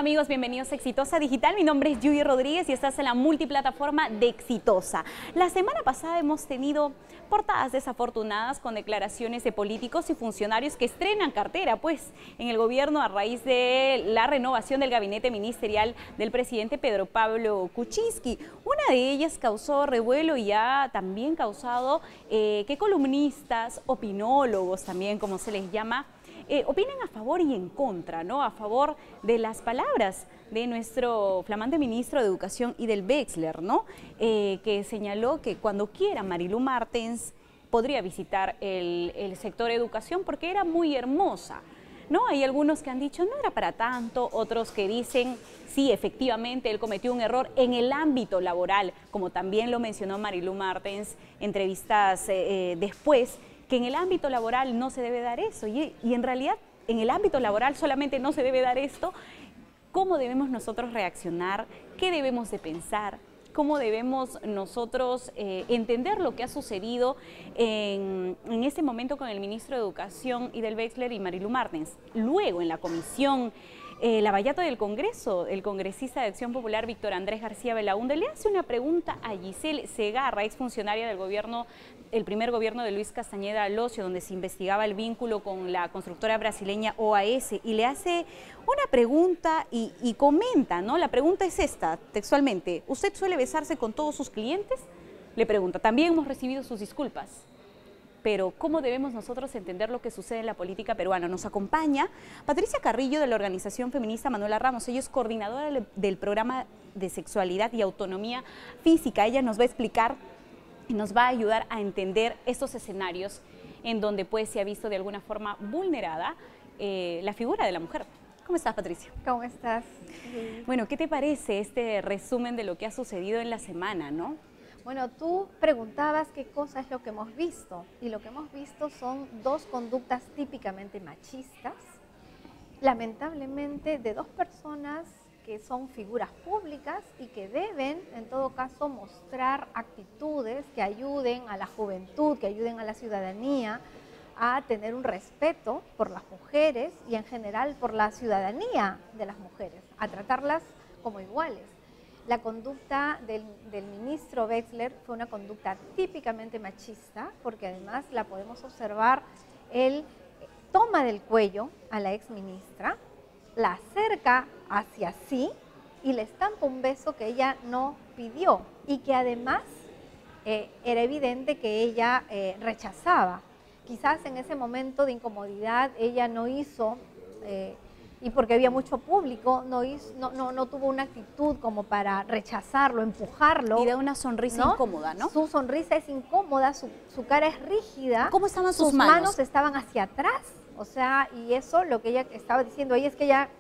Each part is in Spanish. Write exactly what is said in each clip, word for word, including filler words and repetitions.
amigos? Bienvenidos a Exitosa Digital. Mi nombre es Yuyi Rodríguez y estás en la multiplataforma de Exitosa. La semana pasada hemos tenido portadas desafortunadas con declaraciones de políticos y funcionarios que estrenan cartera pues en el gobierno a raíz de la renovación del gabinete ministerial del presidente Pedro Pablo Kuczynski. Una de ellas causó revuelo y ha también causado eh, que columnistas, opinólogos también como se les llama, Eh, opinen a favor y en contra, ¿no? A favor de las palabras de nuestro flamante ministro de Educación y del Wexler, ¿no? Eh, que señaló que cuando quiera Marilu Martens podría visitar el, el sector educación porque era muy hermosa, ¿no? Hay algunos que han dicho no era para tanto, otros que dicen sí, efectivamente él cometió un error en el ámbito laboral, como también lo mencionó Marilu Martens, entrevistas eh, eh, después, que en el ámbito laboral no se debe dar eso y, y en realidad en el ámbito laboral solamente no se debe dar esto. ¿Cómo debemos nosotros reaccionar? ¿Qué debemos de pensar? ¿Cómo debemos nosotros eh, entender lo que ha sucedido en, en este momento con el ministro de Educación y del Wexler y Marilu Martens? Luego en la comisión Eh, Lavallato del Congreso, el congresista de Acción Popular Víctor Andrés García Belaúnde le hace una pregunta a Giselle Segarra, exfuncionaria del gobierno, el primer gobierno de Luis Castañeda Alozzo, donde se investigaba el vínculo con la constructora brasileña O A S, y le hace una pregunta y, y comenta, ¿no? La pregunta es esta, textualmente: ¿usted suele besarse con todos sus clientes? Le pregunta. También hemos recibido sus disculpas. Pero ¿cómo debemos nosotros entender lo que sucede en la política peruana? Nos acompaña Patricia Carrillo de la organización feminista Manuela Ramos. Ella es coordinadora del programa de sexualidad y autonomía física. Ella nos va a explicar y nos va a ayudar a entender estos escenarios en donde pues se ha visto de alguna forma vulnerada eh, la figura de la mujer. ¿Cómo estás, Patricia? ¿Cómo estás? Bueno, ¿qué te parece este resumen de lo que ha sucedido en la semana, no? Bueno, tú preguntabas qué cosa es lo que hemos visto, y lo que hemos visto son dos conductas típicamente machistas, lamentablemente de dos personas que son figuras públicas y que deben, en todo caso, mostrar actitudes que ayuden a la juventud, que ayuden a la ciudadanía a tener un respeto por las mujeres y en general por la ciudadanía de las mujeres, a tratarlas como iguales. La conducta del, del ministro Wexler fue una conducta típicamente machista, porque además la podemos observar, él toma del cuello a la exministra, la acerca hacia sí y le estampa un beso que ella no pidió y que además eh, era evidente que ella eh, rechazaba. Quizás en ese momento de incomodidad ella no hizo... Eh, y porque había mucho público, no, hizo, no, no, no tuvo una actitud como para rechazarlo, empujarlo. Y da una sonrisa ¿no? incómoda, ¿no? Su sonrisa es incómoda, su, su cara es rígida. ¿Cómo estaban sus, sus manos? manos estaban hacia atrás, o sea, y eso lo que ella estaba diciendo ahí es que ella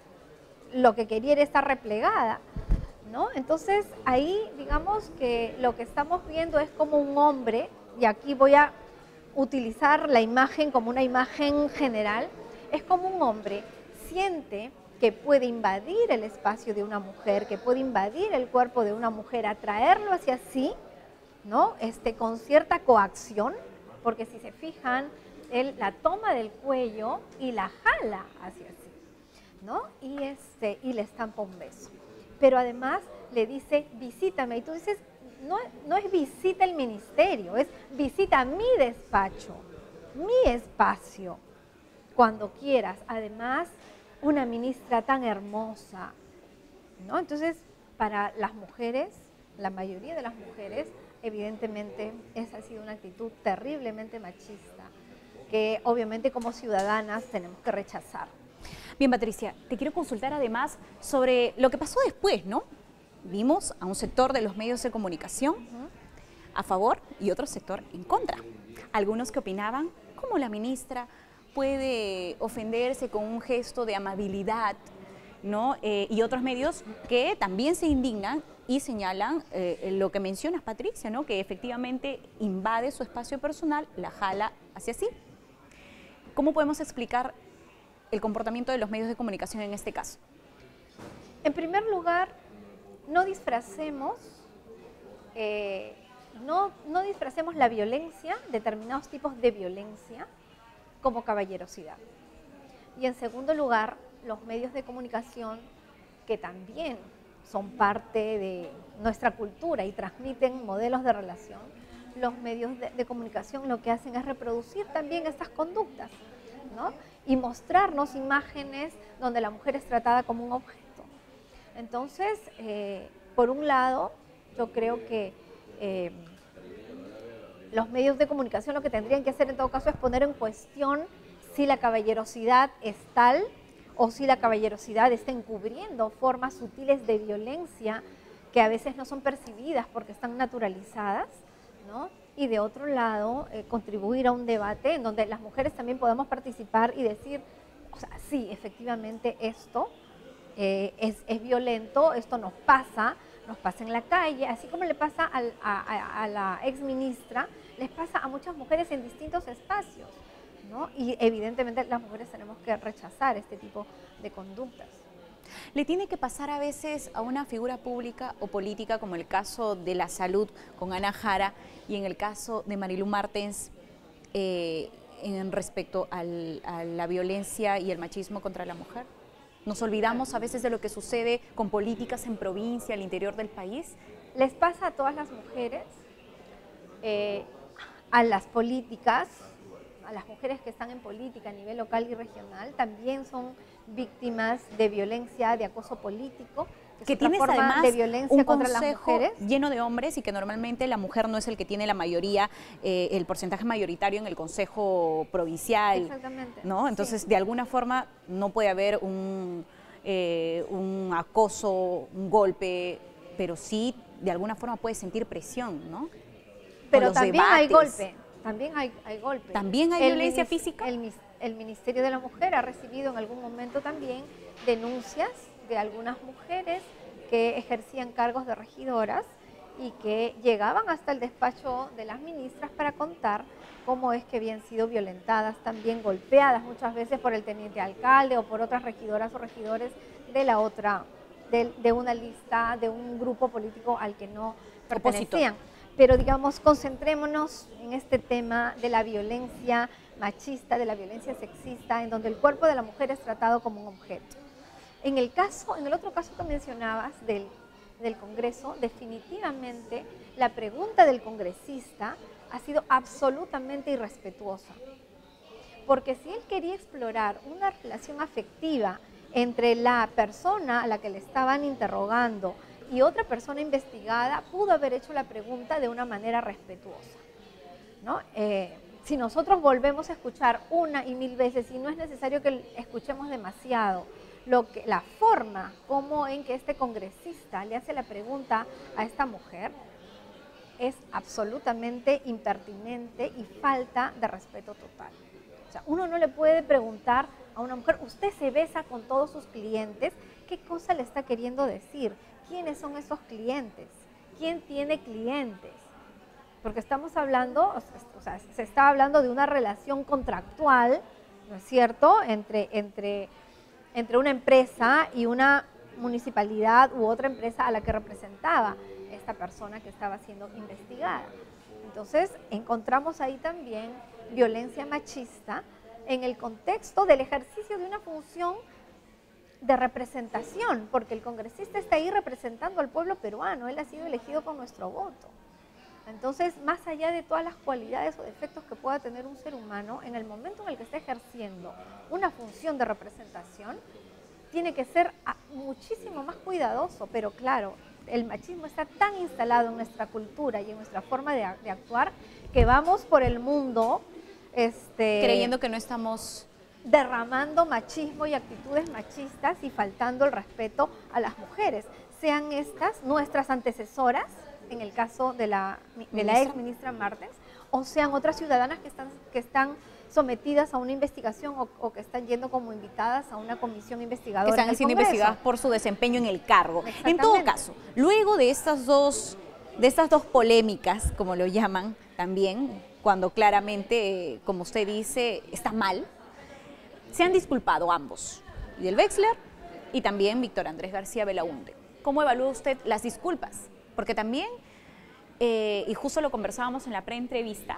lo que quería era estar replegada, ¿no? Entonces ahí digamos que lo que estamos viendo es como un hombre, y aquí voy a utilizar la imagen como una imagen general, es como un hombre siente que puede invadir el espacio de una mujer, que puede invadir el cuerpo de una mujer, atraerlo hacia sí, ¿no? Este, con cierta coacción, porque si se fijan, él la toma del cuello y la jala hacia sí, ¿no? Y, este, y le estampa un beso. Pero además le dice, visítame, y tú dices, no, no es visita el ministerio, es visita mi despacho, mi espacio, cuando quieras. Además, una ministra tan hermosa, ¿no? Entonces, para las mujeres, la mayoría de las mujeres, evidentemente, esa ha sido una actitud terriblemente machista, que obviamente como ciudadanas tenemos que rechazar. Bien, Patricia, te quiero consultar además sobre lo que pasó después, ¿no? Vimos a un sector de los medios de comunicación uh-huh. a favor y otro sector en contra. Algunos que opinaban, como la ministra puede ofenderse con un gesto de amabilidad, ¿no? Eh, y otros medios que también se indignan y señalan eh, lo que mencionas, Patricia, ¿no? Que efectivamente invade su espacio personal, la jala hacia sí. ¿Cómo podemos explicar el comportamiento de los medios de comunicación en este caso? En primer lugar, no disfracemos, eh, no, no disfracemos la violencia, determinados tipos de violencia, como caballerosidad. Y en segundo lugar, los medios de comunicación que también son parte de nuestra cultura y transmiten modelos de relación, los medios de, de comunicación lo que hacen es reproducir también estas conductas, ¿no? Y mostrarnos imágenes donde la mujer es tratada como un objeto. Entonces, eh, por un lado, yo creo que eh, los medios de comunicación lo que tendrían que hacer en todo caso es poner en cuestión si la caballerosidad es tal o si la caballerosidad está encubriendo formas sutiles de violencia que a veces no son percibidas porque están naturalizadas, ¿no? Y de otro lado, eh, contribuir a un debate en donde las mujeres también podamos participar y decir, o sea, sí, efectivamente esto eh, es, es violento, esto nos pasa, nos pasa en la calle, así como le pasa al, a, a, a la ex ministra, les pasa a muchas mujeres en distintos espacios, ¿no? Y evidentemente las mujeres tenemos que rechazar este tipo de conductas. ¿Le tiene que pasar a veces a una figura pública o política, como el caso de la salud con Ana Jara y en el caso de Marilu Martens, eh, en respecto al, a la violencia y el machismo contra la mujer? ¿Nos olvidamos a veces de lo que sucede con políticas en provincia, al interior del país? Les pasa a todas las mujeres, eh, a las políticas, a las mujeres que están en política a nivel local y regional, también son víctimas de violencia, de acoso político, que tienes forma además de violencia un contra las consejo mujeres. Lleno de hombres y que normalmente la mujer no es el que tiene la mayoría, eh, el porcentaje mayoritario en el consejo provincial. Exactamente. ¿No? Entonces, sí. de alguna forma no puede haber un, eh, un acoso, un golpe, pero sí de alguna forma puede sentir presión, ¿no? Pero los también debates. hay golpe, también hay, hay golpe. ¿También hay el violencia minis, física? El, el Ministerio de la Mujer ha recibido en algún momento también denuncias de algunas mujeres que ejercían cargos de regidoras y que llegaban hasta el despacho de las ministras para contar cómo es que habían sido violentadas, también golpeadas muchas veces por el teniente alcalde o por otras regidoras o regidores de la otra, de, de una lista, de un grupo político al que no pertenecían. Opositor. Pero digamos, concentrémonos en este tema de la violencia machista, de la violencia sexista, en donde el cuerpo de la mujer es tratado como un objeto. En el caso, en el otro caso que mencionabas del, del Congreso, definitivamente la pregunta del congresista ha sido absolutamente irrespetuosa. Porque si él quería explorar una relación afectiva entre la persona a la que le estaban interrogando y otra persona investigada, pudo haber hecho la pregunta de una manera respetuosa, ¿no? Eh, si nosotros volvemos a escuchar una y mil veces, y no es necesario que escuchemos demasiado, lo que, la forma como en que este congresista le hace la pregunta a esta mujer es absolutamente impertinente y falta de respeto total. O sea, uno no le puede preguntar a una mujer, usted se besa con todos sus clientes, ¿qué cosa le está queriendo decir? ¿Quiénes son esos clientes? ¿Quién tiene clientes? Porque estamos hablando, o sea, se está hablando de una relación contractual, ¿no es cierto?, entre, entre, entre una empresa y una municipalidad u otra empresa a la que representaba esta persona que estaba siendo investigada. Entonces, encontramos ahí también violencia machista en el contexto del ejercicio de una función de representación, porque el congresista está ahí representando al pueblo peruano, él ha sido elegido con nuestro voto. Entonces, más allá de todas las cualidades o defectos que pueda tener un ser humano, en el momento en el que está ejerciendo una función de representación, tiene que ser muchísimo más cuidadoso, pero claro, el machismo está tan instalado en nuestra cultura y en nuestra forma de, de actuar, que vamos por el mundo este, creyendo que no estamos derramando machismo y actitudes machistas y faltando el respeto a las mujeres, sean estas nuestras antecesoras, en el caso de la, de la ex ministra Martens, o sean otras ciudadanas que están, que están sometidas a una investigación o, o que están yendo como invitadas a una comisión investigadora. Que están siendo investigadas por su desempeño en el cargo. En todo caso, luego de estas dos, de estas dos polémicas, como lo llaman también, cuando claramente, como usted dice, está mal, se han disculpado ambos, Liddell Wexler y también Víctor Andrés García Belaúnde. ¿Cómo evalúa usted las disculpas? Porque también, eh, y justo lo conversábamos en la preentrevista,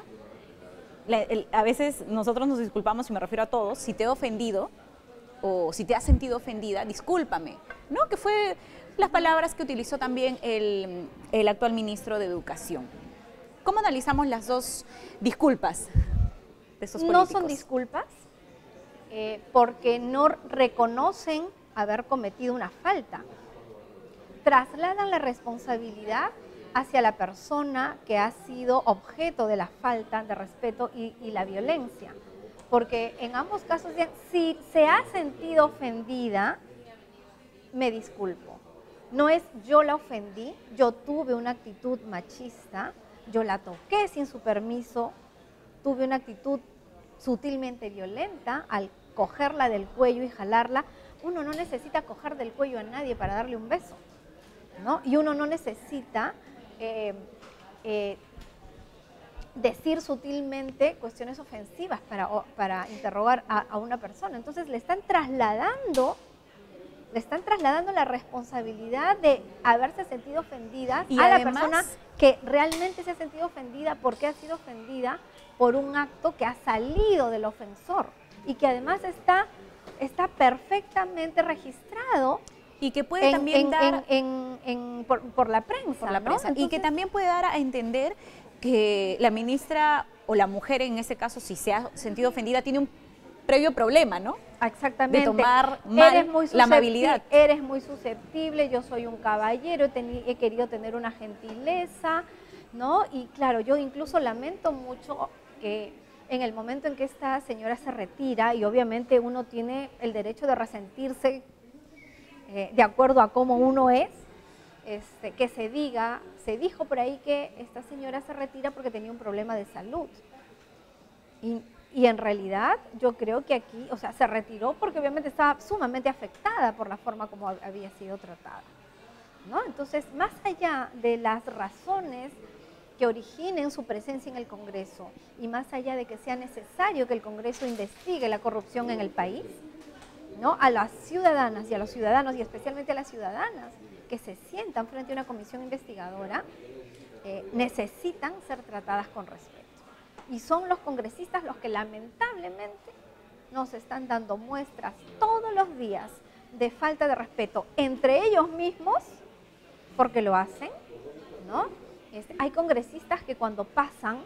a veces nosotros nos disculpamos, y me refiero a todos, si te he ofendido o si te has sentido ofendida, discúlpame, ¿no? Que fue las palabras que utilizó también el, el actual ministro de Educación. ¿Cómo analizamos las dos disculpas de esos políticos? No son disculpas eh, porque no reconocen haber cometido una falta. Trasladan la responsabilidad hacia la persona que ha sido objeto de la falta de respeto y, y la violencia. Porque en ambos casos, si se ha sentido ofendida, me disculpo. No es yo la ofendí, yo tuve una actitud machista, yo la toqué sin su permiso, tuve una actitud sutilmente violenta al cogerla del cuello y jalarla. Uno no necesita coger del cuello a nadie para darle un beso, ¿no? Y uno no necesita eh, eh, decir sutilmente cuestiones ofensivas para, para interrogar a, a una persona. Entonces le están trasladando, le están trasladando la responsabilidad de haberse sentido ofendida y a además, la persona que realmente se ha sentido ofendida porque ha sido ofendida por un acto que ha salido del ofensor y que además está, está perfectamente registrado y que puede en, también en, dar en, en, en, por, por la prensa, por la ¿no? prensa. Entonces, y que también puede dar a entender que la ministra o la mujer en ese caso, si se ha sentido ofendida, tiene un previo problema, ¿no? Exactamente. De tomar mal eres muy la amabilidad. Eres muy susceptible, yo soy un caballero, he, he querido tener una gentileza, ¿no? Y claro, yo incluso lamento mucho que en el momento en que esta señora se retira, y obviamente uno tiene el derecho de resentirse eh, de acuerdo a cómo uno es, este, que se diga, se dijo por ahí que esta señora se retira porque tenía un problema de salud. Y, y en realidad yo creo que aquí, o sea, se retiró porque obviamente estaba sumamente afectada por la forma como había sido tratada, ¿no? Entonces, más allá de las razones que originen su presencia en el Congreso y más allá de que sea necesario que el Congreso investigue la corrupción en el país, ¿no? A las ciudadanas y a los ciudadanos y especialmente a las ciudadanas que se sientan frente a una comisión investigadora eh, necesitan ser tratadas con respeto. Y son los congresistas los que lamentablemente nos están dando muestras todos los días de falta de respeto entre ellos mismos, porque lo hacen, ¿no? Este, hay congresistas que cuando pasan,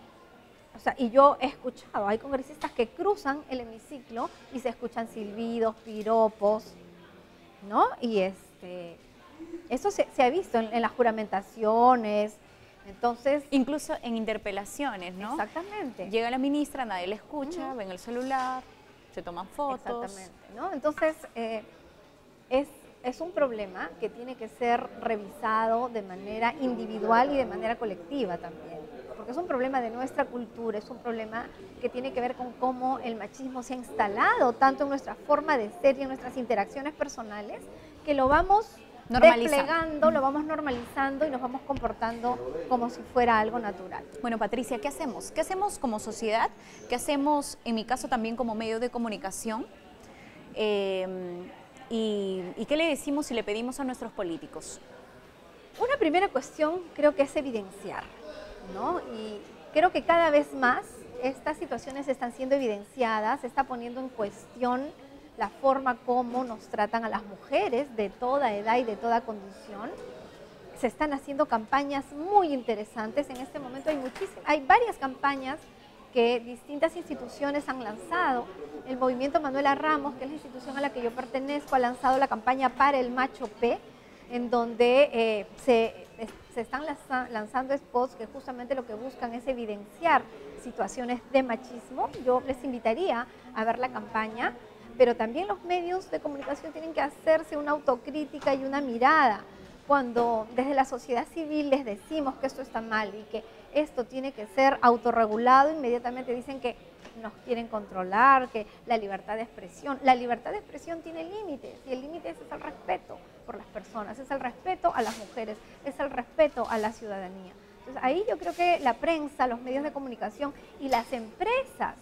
o sea, y yo he escuchado, hay congresistas que cruzan el hemiciclo y se escuchan silbidos, piropos, ¿no? Y este, eso se, se ha visto en, en las juramentaciones. Entonces, incluso en interpelaciones, ¿no? Exactamente. Llega la ministra, nadie le escucha, uh-huh. ven el celular, se toman fotos. Exactamente, ¿no? Entonces, eh, es, es un problema que tiene que ser revisado de manera individual y de manera colectiva también, porque es un problema de nuestra cultura, es un problema que tiene que ver con cómo el machismo se ha instalado tanto en nuestra forma de ser y en nuestras interacciones personales, que lo vamos desplegando, lo vamos normalizando y nos vamos comportando como si fuera algo natural. Bueno, Patricia, ¿qué hacemos? ¿Qué hacemos como sociedad? ¿Qué hacemos, en mi caso, también como medio de comunicación? Eh, y, ¿Y qué le decimos y le pedimos a nuestros políticos? Una primera cuestión creo que es evidenciar, ¿no? Y creo que cada vez más estas situaciones están siendo evidenciadas, se está poniendo en cuestión la forma como nos tratan a las mujeres de toda edad y de toda condición. Se están haciendo campañas muy interesantes. En este momento hay muchísimas, hay varias campañas que distintas instituciones han lanzado. El Movimiento Manuela Ramos, que es la institución a la que yo pertenezco, ha lanzado la campaña Para el Macho P, en donde eh, se, se están lanzando spots que justamente lo que buscan es evidenciar situaciones de machismo. Yo les invitaría a ver la campaña, pero también los medios de comunicación tienen que hacerse una autocrítica y una mirada. Cuando desde la sociedad civil les decimos que esto está mal y que esto tiene que ser autorregulado, inmediatamente dicen que nos quieren controlar, que la libertad de expresión. La libertad de expresión tiene límites y el límite es el respeto por las personas, es el respeto a las mujeres, es el respeto a la ciudadanía. Entonces ahí yo creo que la prensa, los medios de comunicación y las empresas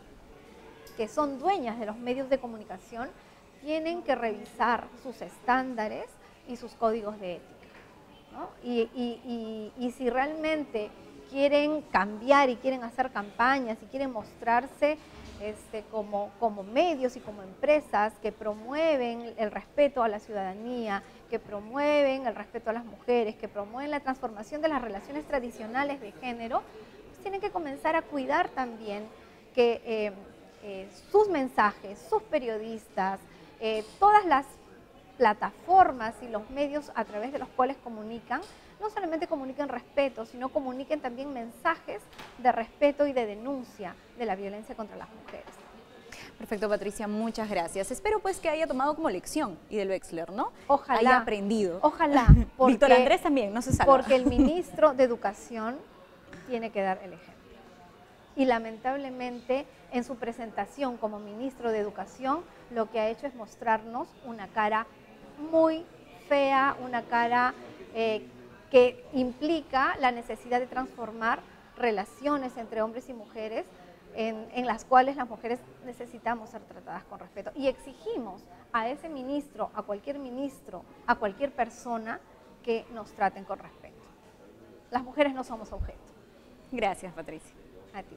que son dueñas de los medios de comunicación tienen que revisar sus estándares y sus códigos de ética, ¿no? Y, y, y, y si realmente quieren cambiar y quieren hacer campañas y quieren mostrarse este, como, como medios y como empresas que promueven el respeto a la ciudadanía, que promueven el respeto a las mujeres, que promueven la transformación de las relaciones tradicionales de género, pues tienen que comenzar a cuidar también que eh, eh, sus mensajes, sus periodistas, eh, todas las plataformas y los medios a través de los cuales comunican, no solamente comuniquen respeto, sino comuniquen también mensajes de respeto y de denuncia de la violencia contra las mujeres. Perfecto, Patricia, muchas gracias. Espero pues que haya tomado como lección y del Wexler, ¿no? Ojalá. Haya aprendido. Ojalá. Porque, Víctor Andrés también, no se salva. Porque el ministro de Educación tiene que dar el ejemplo. Y lamentablemente en su presentación como ministro de Educación lo que ha hecho es mostrarnos una cara muy fea, una cara eh, que implica la necesidad de transformar relaciones entre hombres y mujeres en, en las cuales las mujeres necesitamos ser tratadas con respeto. Y exigimos a ese ministro, a cualquier ministro, a cualquier persona que nos traten con respeto. Las mujeres no somos objeto. Gracias, Patricia. A ti.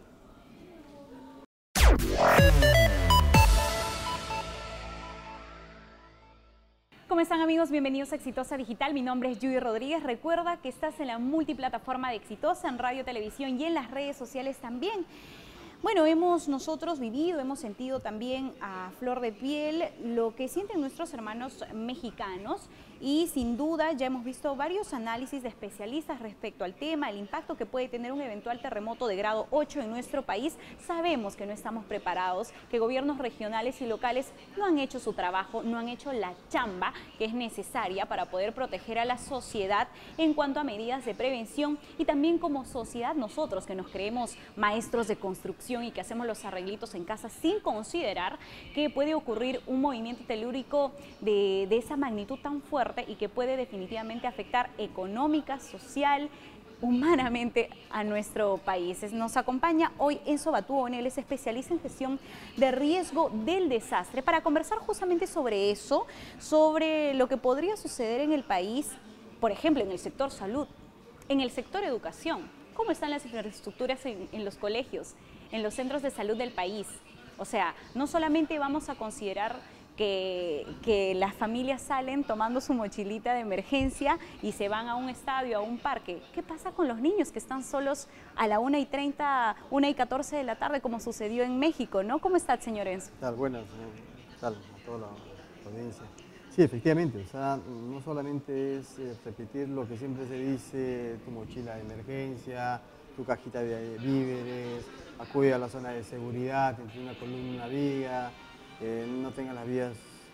¿Cómo están, amigos? Bienvenidos a Exitosa Digital. Mi nombre es Yuyi Rodríguez. Recuerda que estás en la multiplataforma de Exitosa, en radio, televisión y en las redes sociales también. Bueno, hemos nosotros vivido, hemos sentido también a flor de piel lo que sienten nuestros hermanos mexicanos y sin duda ya hemos visto varios análisis de especialistas respecto al tema, el impacto que puede tener un eventual terremoto de grado ocho en nuestro país. Sabemos que no estamos preparados, que gobiernos regionales y locales no han hecho su trabajo, no han hecho la chamba que es necesaria para poder proteger a la sociedad en cuanto a medidas de prevención y también como sociedad nosotros que nos creemos maestros de construcción y que hacemos los arreglitos en casa sin considerar que puede ocurrir un movimiento telúrico de, de esa magnitud tan fuerte y que puede definitivamente afectar económica, social, humanamente a nuestro país. Nos acompaña hoy Enzo Batuone, él es especialista en gestión de riesgo del desastre, para conversar justamente sobre eso, sobre lo que podría suceder en el país, por ejemplo, en el sector salud, en el sector educación. ¿Cómo están las infraestructuras en, en los colegios, en los centros de salud del país? O sea, no solamente vamos a considerar que, que las familias salen tomando su mochilita de emergencia y se van a un estadio, a un parque. ¿Qué pasa con los niños que están solos a la una y treinta, una y catorce de la tarde, como sucedió en México, ¿no? ¿Cómo está, señor Enzo? ¿Qué tal? Buenas, ¿qué tal? A toda la, la audiencia. Sí, efectivamente, o sea, no solamente es eh, repetir lo que siempre se dice, tu mochila de emergencia, tu cajita de víveres, acude a la zona de seguridad, entre una columna y una viga, eh, no tengan las vías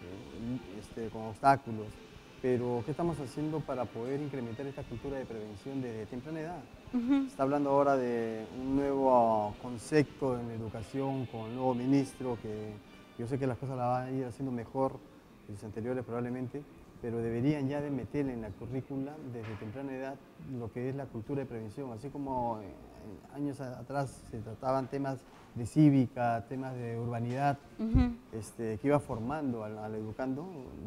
eh, este, con obstáculos. Pero, ¿qué estamos haciendo para poder incrementar esta cultura de prevención desde temprana edad? Uh-huh. Se está hablando ahora de un nuevo concepto en la educación con el nuevo ministro, que yo sé que las cosas las van a ir haciendo mejor que los anteriores probablemente, pero deberían ya de meter en la currícula desde temprana edad lo que es la cultura de prevención, así como años atrás se trataban temas de cívica, temas de urbanidad, uh-huh. este, que iba formando al, al educando.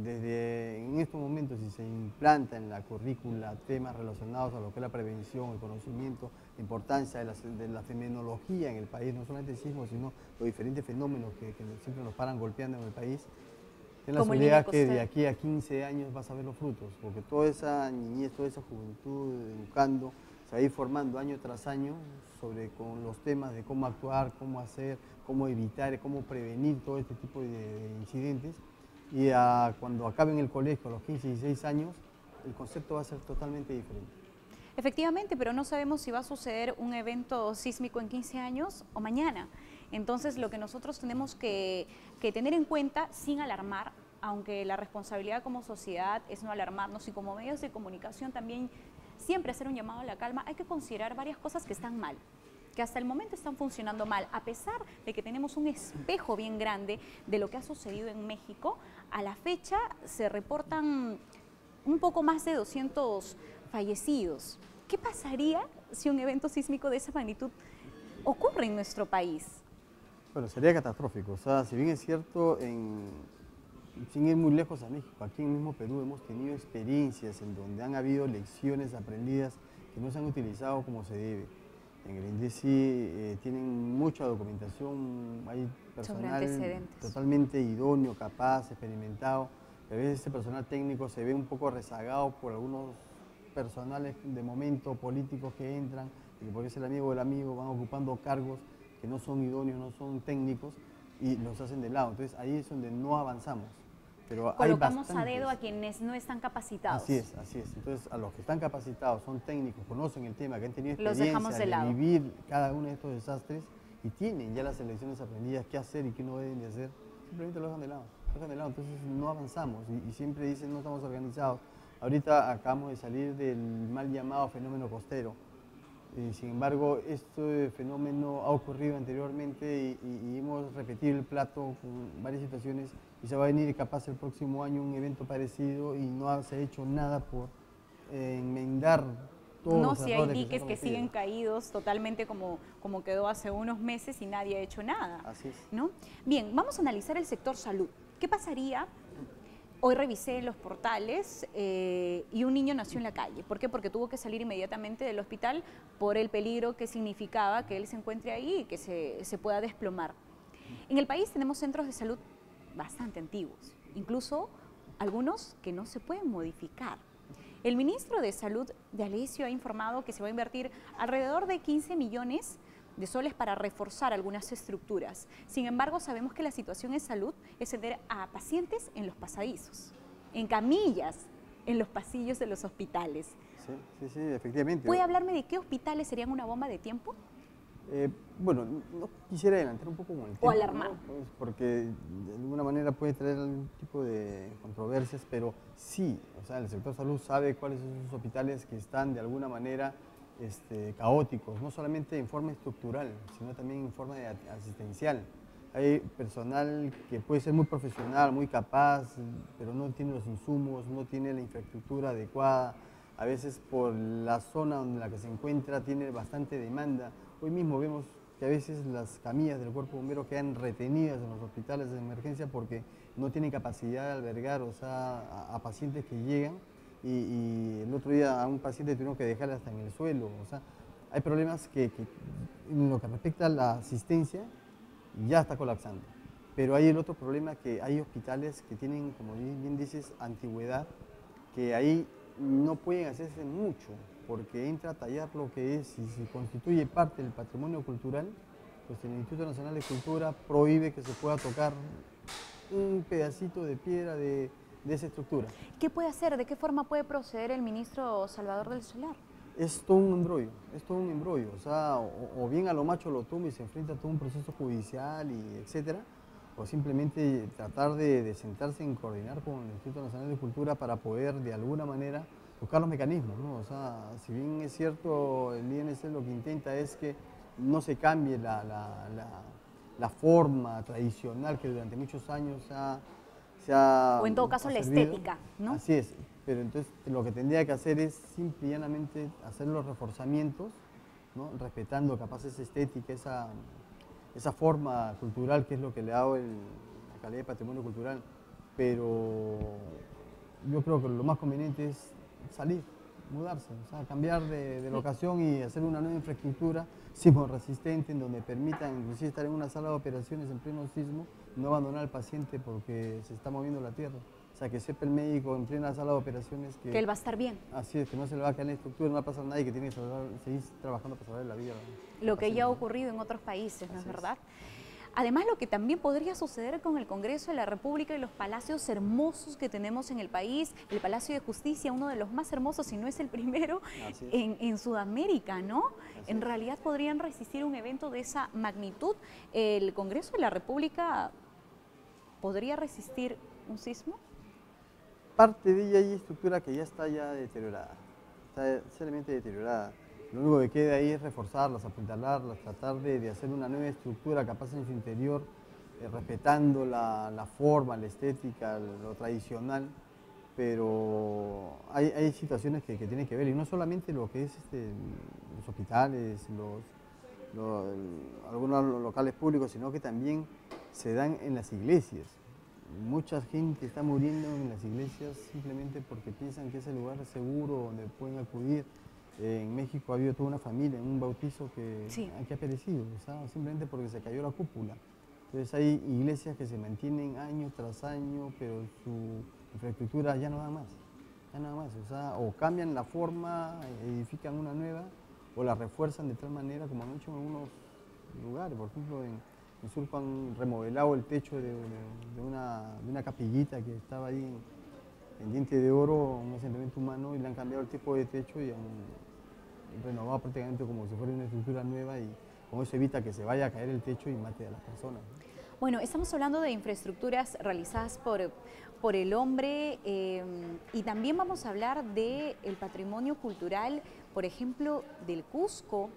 Desde en estos momentos, si se implanta en la currícula temas relacionados a lo que es la prevención, el conocimiento, la importancia de la, de la fenomenología en el país, no solamente el sismo, sino los diferentes fenómenos que, que siempre nos paran golpeando en el país, ten la seguridad que de aquí a quince años vas a ver los frutos, porque toda esa niñez, toda esa juventud educando, se va a ir formando año tras año sobre con los temas de cómo actuar, cómo hacer, cómo evitar, cómo prevenir todo este tipo de, de incidentes. Y a, cuando acaben el colegio a los quince, dieciséis años, el concepto va a ser totalmente diferente. Efectivamente, pero no sabemos si va a suceder un evento sísmico en quince años o mañana. Entonces, lo que nosotros tenemos que, que tener en cuenta, sin alarmar, aunque la responsabilidad como sociedad es no alarmarnos y como medios de comunicación también siempre hacer un llamado a la calma, hay que considerar varias cosas que están mal, que hasta el momento están funcionando mal, a pesar de que tenemos un espejo bien grande de lo que ha sucedido en México. A la fecha se reportan un poco más de doscientos fallecidos. ¿Qué pasaría si un evento sísmico de esa magnitud ocurre en nuestro país? Bueno, sería catastrófico. O sea, si bien es cierto, en, sin ir muy lejos a México, aquí en el mismo Perú hemos tenido experiencias en donde han habido lecciones aprendidas que no se han utilizado como se debe. En el INDECI eh, tienen mucha documentación, hay personal antecedentes. totalmente idóneo, capaz, experimentado. A veces ese personal técnico se ve un poco rezagado por algunos personales de momento, políticos que entran, y porque es el amigo del amigo, van ocupando cargos que no son idóneos, no son técnicos, y los hacen de lado. Entonces ahí es donde no avanzamos. Pero colocamos hay a dedo a quienes no están capacitados. Así es, así es. Entonces, a los que están capacitados, son técnicos, conocen el tema, que han tenido Los dejamos experiencia de de, lado. vivir cada uno de estos desastres y tienen ya las lecciones aprendidas, qué hacer y qué no deben de hacer, simplemente lo dejan de lado. Lo dejan de lado. Entonces, no avanzamos y, y siempre dicen no estamos organizados. Ahorita acabamos de salir del mal llamado fenómeno costero. Y, sin embargo, este fenómeno ha ocurrido anteriormente y, y, y hemos repetido el plato con varias situaciones y se va a venir capaz el próximo año un evento parecido y no ha- se ha hecho nada por eh, enmendar todos No, los si hay errores diques se que han siguen cometido. caídos totalmente como, como quedó hace unos meses y nadie ha hecho nada. Así es. ¿No? Bien, vamos a analizar el sector salud. ¿Qué pasaría? Hoy revisé los portales eh, y un niño nació en la calle. ¿Por qué? Porque tuvo que salir inmediatamente del hospital por el peligro que significaba que él se encuentre ahí y que se, se pueda desplomar. En el país tenemos centros de salud bastante antiguos, incluso algunos que no se pueden modificar. El ministro de Salud de Alessio ha informado que se va a invertir alrededor de quince millones de soles para reforzar algunas estructuras. Sin embargo, sabemos que la situación en salud es tener a pacientes en los pasadizos, en camillas, en los pasillos de los hospitales. Sí, sí, sí, efectivamente. ¿Puede hablarme de qué hospitales serían una bomba de tiempo? Eh, bueno, no quisiera adelantar un poco con el O tema, alarmar. ¿no? Pues porque de alguna manera puede traer algún tipo de controversias, pero sí, o sea, el sector salud sabe cuáles son esos hospitales que están de alguna manera este, caóticos, no solamente en forma estructural, sino también en forma de asistencial. Hay personal que puede ser muy profesional, muy capaz, pero no tiene los insumos, no tiene la infraestructura adecuada. A veces por la zona en la que se encuentra tiene bastante demanda. Hoy mismo vemos que a veces las camillas del cuerpo bombero quedan retenidas en los hospitales de emergencia porque no tienen capacidad de albergar, o sea, a, a pacientes que llegan y, y el otro día a un paciente tuvieron que dejarle hasta en el suelo. O sea, hay problemas que, que en lo que respecta a la asistencia ya está colapsando. Pero hay el otro problema que hay hospitales que tienen, como bien dices, antigüedad, que ahí no pueden hacerse mucho, porque entra a tallar lo que es y se constituye parte del patrimonio cultural, pues el Instituto Nacional de Cultura prohíbe que se pueda tocar un pedacito de piedra de, de esa estructura. ¿Qué puede hacer? ¿De qué forma puede proceder el ministro Salvador del Solar? Es todo un embrollo, es todo un embrollo, o sea, o, o bien a lo macho lo toma y se enfrenta a todo un proceso judicial y etcétera, o simplemente tratar de, de sentarse en coordinar con el Instituto Nacional de Cultura para poder de alguna manera buscar los mecanismos, ¿no? O sea, si bien es cierto, el I N S lo que intenta es que no se cambie la, la, la, la forma tradicional que durante muchos años ha, se ha O en todo caso ha la servido. estética, ¿no? Así es, pero entonces lo que tendría que hacer es simple y llanamente hacer los reforzamientos, ¿no? Respetando capaz esa estética, esa, esa forma cultural que es lo que le ha dado el, la calidad de patrimonio cultural, pero yo creo que lo más conveniente es salir, mudarse, o sea, cambiar de, de locación y hacer una nueva infraestructura sismo-resistente en donde permitan inclusive estar en una sala de operaciones en pleno sismo, no abandonar al paciente porque se está moviendo la tierra. O sea, que sepa el médico en plena sala de operaciones que, Que él va a estar bien. así es, que no se le va a caer la estructura, no va a pasar nada y que tiene que salvar, seguir trabajando para salvar la vida. Lo que Así, ya ha ¿no? ocurrido en otros países, ¿no es Así es. verdad? Además, lo que también podría suceder con el Congreso de la República y los palacios hermosos que tenemos en el país, el Palacio de Justicia, uno de los más hermosos, si no es el primero, Así es. en, en Sudamérica, ¿no? Así En es. realidad podrían resistir un evento de esa magnitud. ¿El Congreso de la República podría resistir un sismo? Parte de ella hay estructura que ya está ya deteriorada, está seriamente deteriorada. Lo único que queda ahí es reforzarlas, apuntalarlas, tratar de, de hacer una nueva estructura capaz en su interior, eh, respetando la, la forma, la estética, lo tradicional, pero hay, hay situaciones que, que tienen que ver, y no solamente lo que es este, los hospitales, los, los, algunos locales públicos, sino que también se dan en las iglesias. Mucha gente está muriendo en las iglesias simplemente porque piensan que es el lugar seguro donde pueden acudir. Eh, en México ha habido toda una familia en un bautizo que, Sí. que ha perecido, o sea, simplemente porque se cayó la cúpula. Entonces hay iglesias que se mantienen año tras año, pero su infraestructura ya no da más, ya nada más. O sea, o cambian la forma, edifican una nueva, o la refuerzan de tal manera como han hecho en algunos lugares. Por ejemplo, en, en Surco han remodelado el techo de, de, de, una, de una capillita que estaba ahí en, en Diente de Oro, un asentamiento humano, y le han cambiado el tipo de techo y han renovado prácticamente como si fuera una estructura nueva, y con eso evita que se vaya a caer el techo y mate a las personas, ¿no? Bueno, estamos hablando de infraestructuras realizadas por, por el hombre eh, y también vamos a hablar del patrimonio cultural, por ejemplo, del Cusco,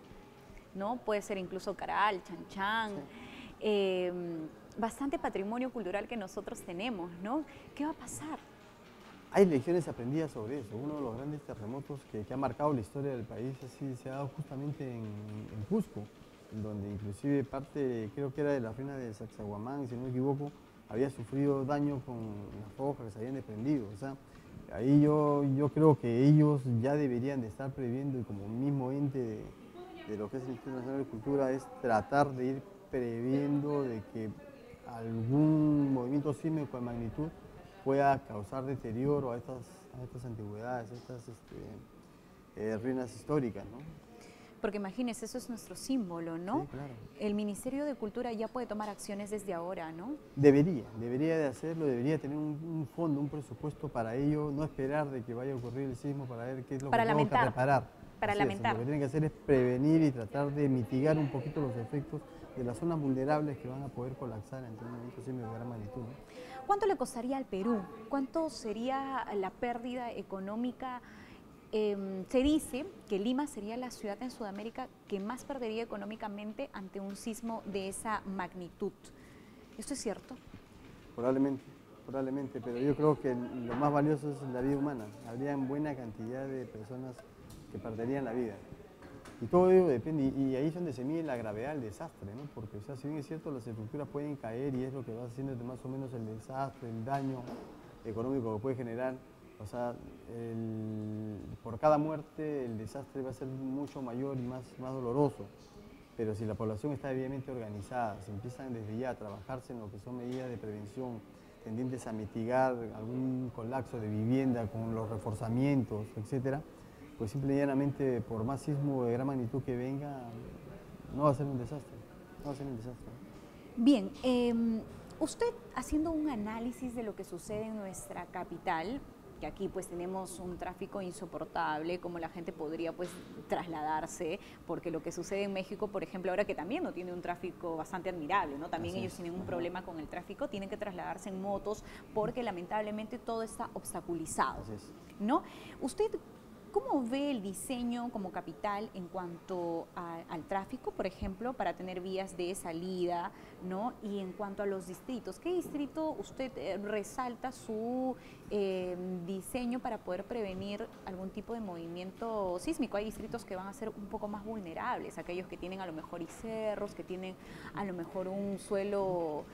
¿no? Puede ser incluso Caral, Chanchán, sí. eh, bastante patrimonio cultural que nosotros tenemos, ¿no? ¿Qué va a pasar? Hay lecciones aprendidas sobre eso. Uno de los grandes terremotos que, que ha marcado la historia del país así, se ha dado justamente en, en Cusco, donde inclusive parte, creo que era de la reina de Sacsayhuamán, si no me equivoco, había sufrido daño con las rocas que se habían desprendido. O sea, ahí yo, yo creo que ellos ya deberían de estar previendo, y como mismo ente de, de lo que es el Instituto Nacional de Cultura, es tratar de ir previendo de que algún movimiento sísmico de magnitud pueda causar deterioro a estas, a estas antigüedades, a estas este, eh, ruinas históricas, ¿no? Porque imagínese, eso es nuestro símbolo, ¿no? Sí, claro. El Ministerio de Cultura ya puede tomar acciones desde ahora, ¿no? Debería, debería de hacerlo, debería tener un, un fondo, un presupuesto para ello, no esperar de que vaya a ocurrir el sismo para ver qué es lo para que tengo que reparar. Para Así lamentar. Es, lo que tienen que hacer es prevenir y tratar de mitigar un poquito los efectos de las zonas vulnerables que van a poder colapsar ante un momento sísmico de gran magnitud, ¿no? ¿Cuánto le costaría al Perú? ¿Cuánto sería la pérdida económica? Eh, se dice que Lima sería la ciudad en Sudamérica que más perdería económicamente ante un sismo de esa magnitud. ¿Esto es cierto? Probablemente, probablemente, pero yo creo que lo más valioso es la vida humana. Habría buena cantidad de personas que perderían la vida. Y todo ello depende, y ahí es donde se mide la gravedad del desastre, ¿no? Porque, o sea, si bien es cierto, las estructuras pueden caer y es lo que va haciendo más o menos el desastre, el daño económico que puede generar. O sea, el, por cada muerte el desastre va a ser mucho mayor y más, más doloroso. Pero si la población está debidamente organizada, si empiezan desde ya a trabajarse en lo que son medidas de prevención tendientes a mitigar algún colapso de vivienda con los reforzamientos, etcétera, pues simple y llanamente, por más sismo de gran magnitud que venga, no va a ser un desastre. No va a ser un desastre. Bien, eh, usted haciendo un análisis de lo que sucede en nuestra capital, que aquí pues tenemos un tráfico insoportable, como la gente podría pues trasladarse, porque lo que sucede en México, por ejemplo, ahora que también no tiene un tráfico bastante admirable, ¿no? También Así ellos es. tienen un Ajá. problema con el tráfico, tienen que trasladarse en motos, porque lamentablemente todo está obstaculizado, Así es. ¿no? Usted, ¿cómo ve el diseño como capital en cuanto a, al tráfico, por ejemplo, para tener vías de salida, ¿no? Y en cuanto a los distritos, ¿qué distrito usted eh, resalta su eh, diseño para poder prevenir algún tipo de movimiento sísmico? Hay distritos que van a ser un poco más vulnerables, aquellos que tienen a lo mejor y cerros, que tienen a lo mejor un suelo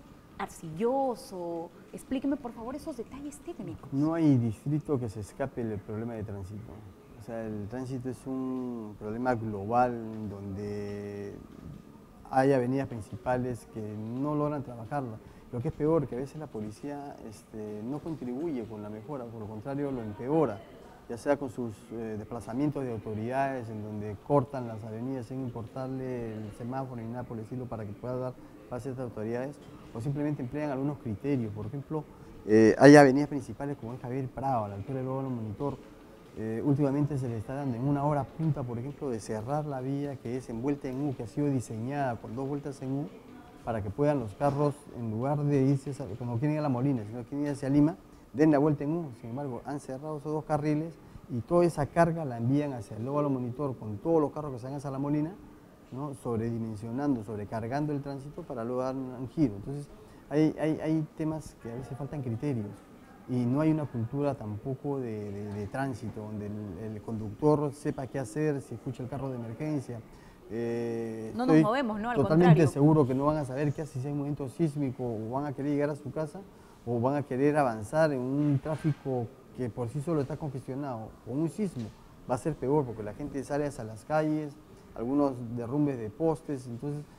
arcilloso. Explíqueme por favor esos detalles técnicos. No hay distrito que se escape del problema de tránsito. O sea, el tránsito es un problema global donde hay avenidas principales que no logran trabajarla. Lo que es peor, que a veces la policía este, no contribuye con la mejora, por lo contrario lo empeora, ya sea con sus eh, desplazamientos de autoridades en donde cortan las avenidas sin importarle el semáforo ni nada por el estilo para que pueda dar pase a estas autoridades, o simplemente emplean algunos criterios. Por ejemplo, eh, hay avenidas principales como el Javier Prado, a la altura del Óvalo Monitor. Eh, últimamente se le está dando en una hora punta, por ejemplo, de cerrar la vía que es envuelta en U, que ha sido diseñada con dos vueltas en U, para que puedan los carros, en lugar de irse, como quieren ir a La Molina, sino que quieren ir hacia Lima, den la vuelta en U. Sin embargo, han cerrado esos dos carriles y toda esa carga la envían hacia el Óvalo Monitor con todos los carros que salgan hacia La Molina, ¿no? Sobredimensionando, sobrecargando el tránsito para luego dar un giro. Entonces, hay, hay, hay temas que a veces faltan criterios y no hay una cultura tampoco de, de, de tránsito, donde el, el conductor sepa qué hacer, si escucha el carro de emergencia. Eh, no nos movemos, ¿no? Al totalmente contrario. seguro que no van a saber qué hacer si hay un movimiento sísmico, o van a querer llegar a su casa, o van a querer avanzar en un tráfico que por sí solo está congestionado. Con un sismo va a ser peor, porque la gente sale hacia las calles, algunos derrumbes de postes. Entonces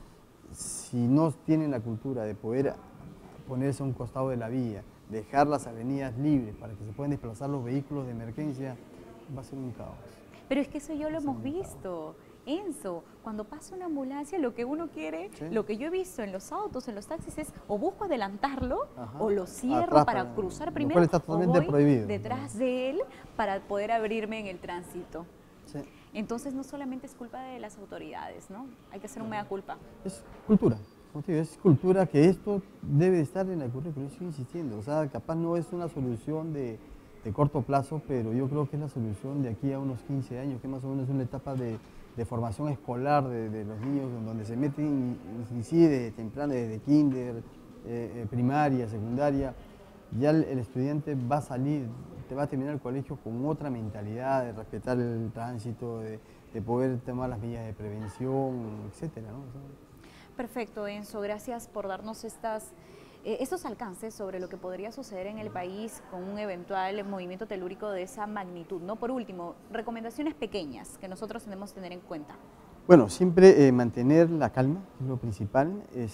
si no tienen la cultura de poder ponerse a un costado de la vía, dejar las avenidas libres para que se puedan desplazar los vehículos de emergencia, va a ser un caos. Pero es que eso ya lo hemos visto. Enzo, cuando pasa una ambulancia, lo que uno quiere, ¿sí? Lo que yo he visto en los autos, en los taxis, es o busco adelantarlo, ajá, o lo cierro atrás, para, para cruzar primero, está totalmente o voy prohibido, detrás ¿no? de él para poder abrirme en el tránsito. Sí. Entonces no solamente es culpa de las autoridades, ¿no? Hay que hacer un mea culpa. Es cultura, es cultura que esto debe estar en la currícula, yo sigo insistiendo, o sea, capaz no es una solución de, de corto plazo, pero yo creo que es la solución de aquí a unos quince años, que más o menos es una etapa de de formación escolar de, de los niños, donde se meten, incide desde temprano, desde kinder, eh, primaria, secundaria, ya el, el estudiante va a salir, te va a terminar el colegio con otra mentalidad de respetar el tránsito, de, de poder tomar las medidas de prevención, etcétera, ¿no? Perfecto, Enzo, gracias por darnos estas... Eh, estos alcances sobre lo que podría suceder en el país con un eventual movimiento telúrico de esa magnitud, ¿no? Por último, recomendaciones pequeñas que nosotros tenemos que tener en cuenta. Bueno, siempre eh, mantener la calma, es lo principal,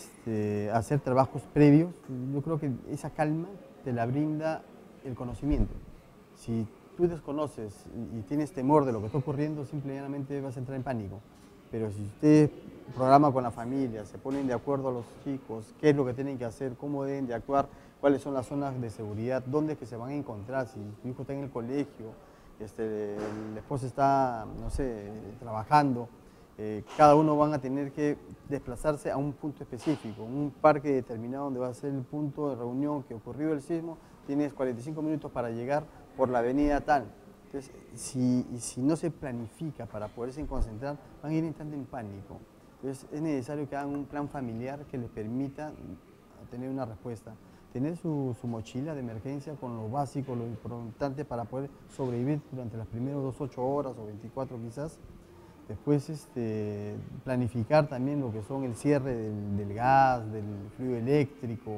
este, hacer trabajos previos. Yo creo que esa calma te la brinda el conocimiento. Si tú desconoces y, y tienes temor de lo que está ocurriendo, simplemente vas a entrar en pánico. Pero si usted programa con la familia, se ponen de acuerdo a los chicos, qué es lo que tienen que hacer, cómo deben de actuar, cuáles son las zonas de seguridad, dónde es que se van a encontrar, si tu hijo está en el colegio, este, el esposo está, no sé, trabajando, eh, cada uno van a tener que desplazarse a un punto específico, un parque determinado donde va a ser el punto de reunión que ocurrió el sismo, tienes cuarenta y cinco minutos para llegar por la avenida tal. Entonces, si, si no se planifica para poderse concentrar, van a ir entrando en pánico. Entonces, es necesario que hagan un plan familiar que les permita tener una respuesta. Tener su, su mochila de emergencia con lo básico, lo importante para poder sobrevivir durante las primeras dos, ocho horas o veinticuatro quizás. Después, este, planificar también lo que son el cierre del, del gas, del fluido eléctrico.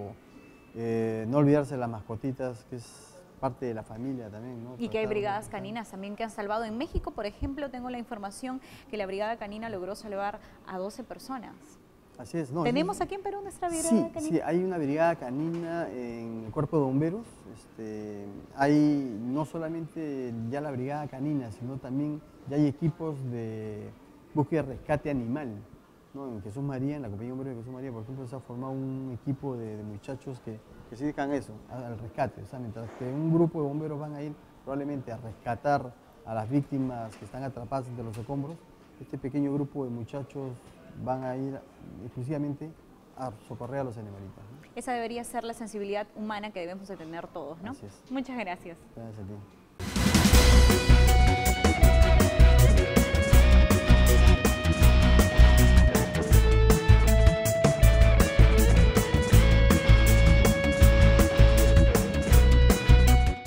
Eh, no olvidarse de las mascotitas, que es parte de la familia también, ¿no? Y que hay brigadas caninas también que han salvado. En México, por ejemplo, tengo la información que la brigada canina logró salvar a doce personas. Así es. No, ¿Tenemos es, aquí en Perú nuestra brigada sí, canina? Sí, hay una brigada canina en el Cuerpo de Bomberos. Este, hay no solamente ya la brigada canina, sino también ya hay equipos de búsqueda y rescate animal, ¿no? En Jesús María, en la Compañía de Bomberos de Jesús María, por ejemplo, se ha formado un equipo de, de muchachos que, que se dedican a eso, al rescate. O sea, mientras que un grupo de bomberos van a ir probablemente a rescatar a las víctimas que están atrapadas entre los escombros, este pequeño grupo de muchachos van a ir exclusivamente a socorrer a los animalitos, ¿no? Esa debería ser la sensibilidad humana que debemos de tener todos, ¿no? Así es. Muchas gracias. Gracias a ti.